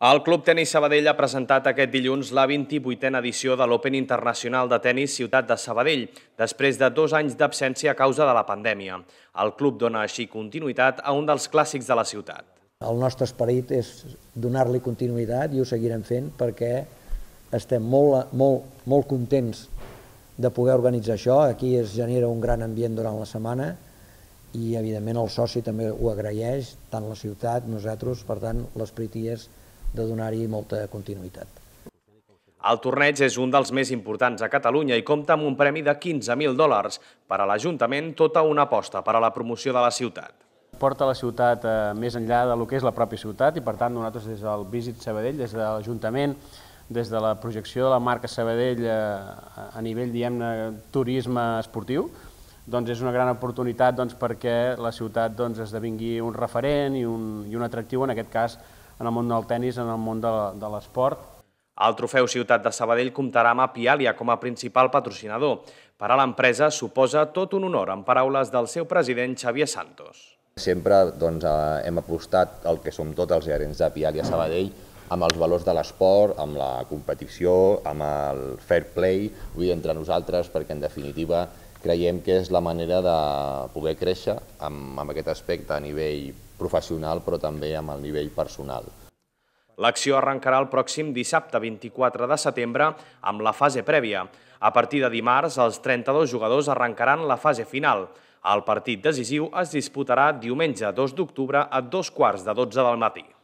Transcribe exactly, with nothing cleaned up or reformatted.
El Club Tenis Sabadell ha presentat aquest dilluns la vint-i-vuitena edició de l'Open Internacional de Tenis Ciutat de Sabadell, després de dos anys d'absència a causa de la pandèmia. El club dona així continuïtat a un dels clàssics de la ciutat. El nostre esperit és donar-li continuïtat i ho seguirem fent perquè estem molt, molt, molt contents de poder organitzar això. Aquí es genera un gran ambient durant la setmana i, evidentment, el soci també ho agraeix, tant la ciutat, nosaltres, per tant, l'esperit hi és de donar-hi molta continuïtat. El torneig és un dels més importants a Catalunya i compta amb un premi de quinze mil dòlars. Per a l'Ajuntament, tota una aposta per a la promoció de la ciutat. Porta la ciutat eh, més enllà del que és la pròpia ciutat i, per tant, nosaltres des del Visit Sabadell, des de l'Ajuntament, des de la projecció de la marca Sabadell eh, a nivell, diguem-ne, turisme esportiu, doncs és una gran oportunitat doncs, perquè la ciutat doncs, esdevingui un referent i un, i un atractiu, en aquest cas, en el món del tennis, en el món de, de l'esport. El trofeu Ciutat de Sabadell comptarà amb Apialia com a principal patrocinador. Per a l'empresa suposa tot un honor, en paraules del seu president Xavier Santos. Sempre doncs, hem apostat el que som tots els gerents d'Apialia Sabadell amb els valors de l'esport, amb la competició, amb el fair play, vull dir, entre nosaltres, perquè en definitiva creiem que és la manera de poder créixer amb, amb aquest aspecte a nivell professional, però també amb el nivell personal. L'acció arrencarà el pròxim dissabte vint-i-quatre de setembre amb la fase prèvia. A partir de dimarts, els trenta-dos jugadors arrencaran la fase final. El partit decisiu es disputarà diumenge dos d'octubre a dos quarts de dotze del matí.